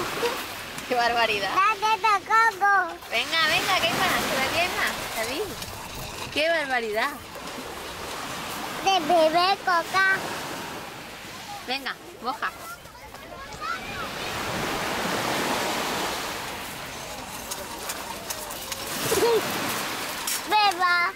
¡Qué barbaridad! Date de coco. Venga, venga, que hay más, todavía hay más, David. ¡Qué barbaridad! De bebé coca. Venga, moja.